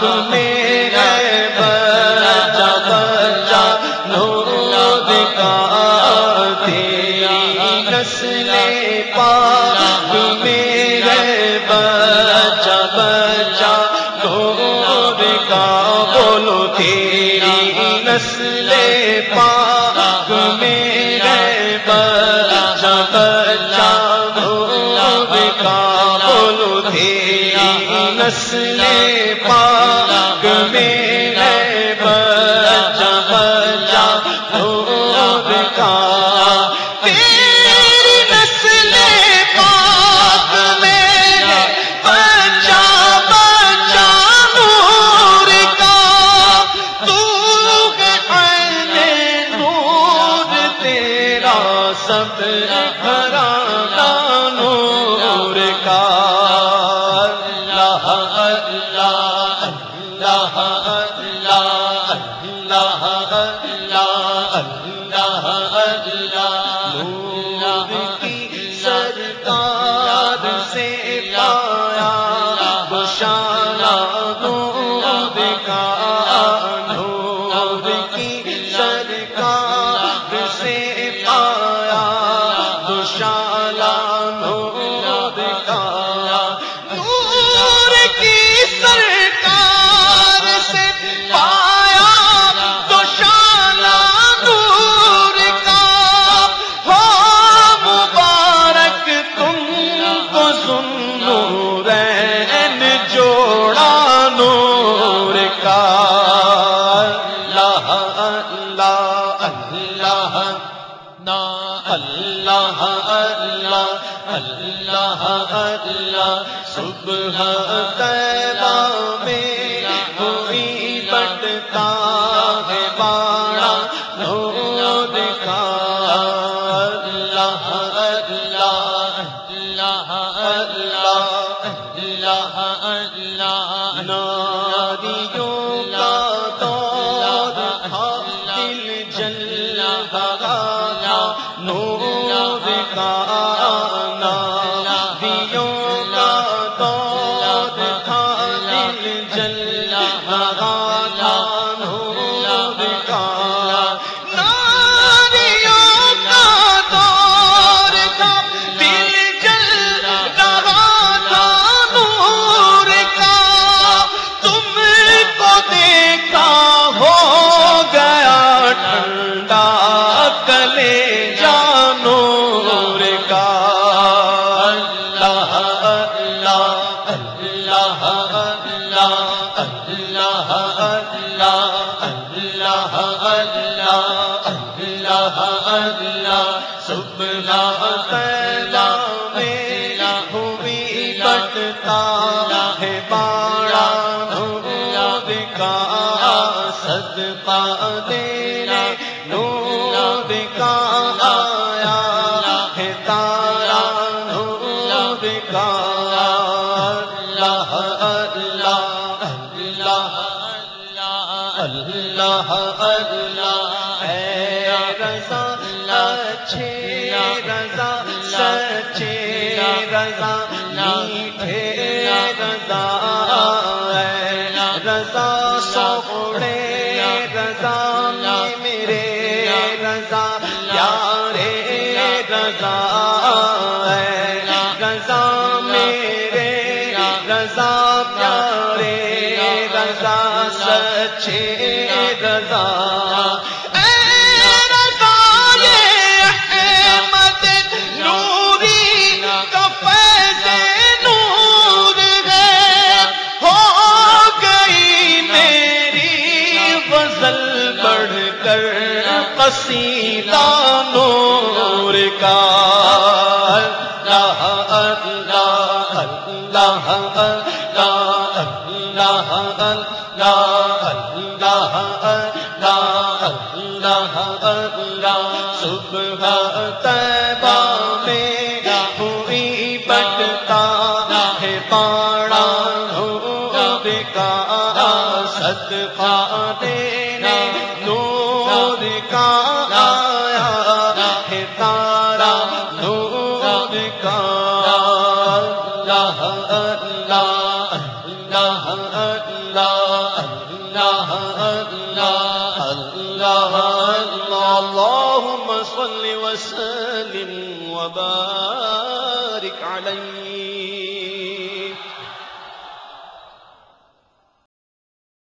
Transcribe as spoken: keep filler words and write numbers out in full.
میں ہے بچہ بچہ نور کا تیری نسل پاک میں ہے بچہ بچہ نور کا بولو تیری نسل پاک میں ہے بچہ بچہ نور کا بولو تیری نسل پاک میں ہے بچہ بچہ نور کا تیری نسل پاک میں ہے بچہ بچہ نور کا تو ہے عین نور تیرا سب گھرانہ نور کا اللہ اللہ اللہ اللہ اللہ اللہ اللہ اللہ نور کی سرکار سے پایا بشارہ نور کا نور کی سرکار سے پایا بشارہ نور کا نور کی سرکار سے پایا بشارہ نور کا ہو مبارک تم کو ذوالنورین جوڑا نور کا اللہ اللہ اللہ اللہ اللہ اللہ اللہ صبح طیبہ میں ہوئی بٹتا ہے باڑا نور کا اللہ اللہ اللہ اللہ اللہ اللہ ناریوں کا دور تھا دل جل بھگا نور کا ناریوں کا دور تھا دل جل بھگا نور کا ناریوں کا دور تھا دل جل رہا تھا نور کا تم کو دیکھا ہو گیا ٹھنڈا کلے جانو نور کا اللہ اللہ اللہ اللہ اللہ اللہ اللہ اللہ اللہ صبح طیبہ میں ہوئی بٹتا ہے باڑا نور کا صدقہ دینے نور کا آیا ہے تارا نور کا اللہ اللہ اللہ اللہ اللہ اے رضا اچھے رضا سچے رضا میٹھے رضا اے رضا سوڑے رضا میرے رضا پیارے رضا اے رضا میرے رضا پیارے رضا سچے رضا قصیدہ نور کا اللہ اللہ اللہ اللہ اللہ اللہ اللہ اللہ صبح طیبہ میں ہوئی بٹتا ہے باڑا نور کا صدقہ دینے نور کا آیا ہے تارا نور کا اللہ اللہ اللہ اللہ اللہ اللہ اللہ اللہ اللہم صل وسلم وبارک علیہ